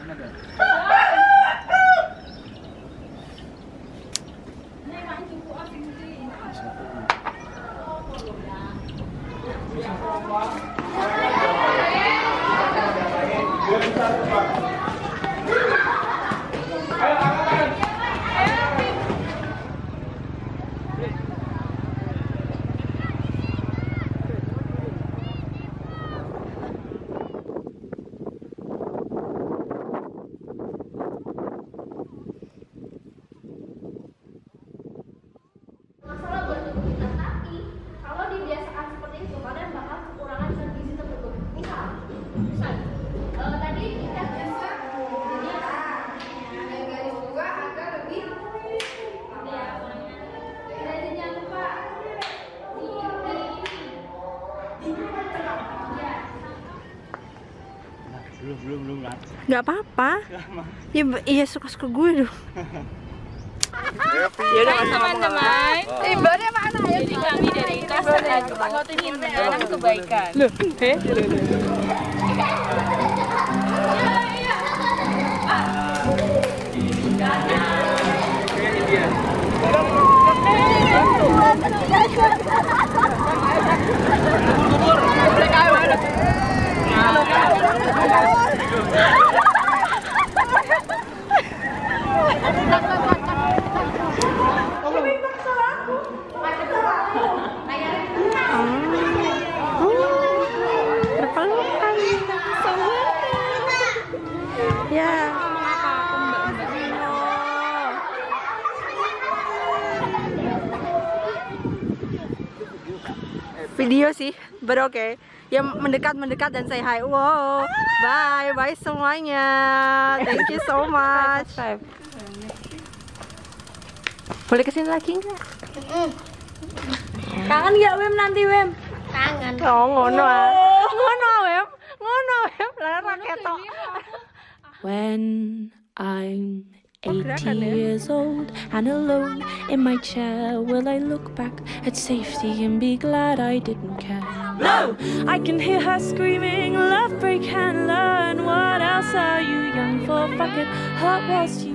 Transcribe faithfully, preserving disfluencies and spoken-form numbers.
Belum, belum, belum kan? Gak apa-apa. Ya, iya suka-suka gue dong. Yaudah teman-teman. Ibaratnya mana ya? Jadi kami dari kelas satu ingin menanam kebaikan. Loh, eh? Video sih, but oke. Okay. Ya mendekat-mendekat dan say hi. Wow, bye, bye semuanya. Thank you so much. Boleh kesini lagi nggak? Kangen nggak Wem nanti Wem? Kangen. Oh ngono ah. Ngono Wem, ngono Wem. Lah raketok. When I'm eighty years old and alone in my chair, will I look back at safety and be glad I didn't care? No! I can hear her screaming, love break and learn. What else are you young for? Fuck it, hurt whilst you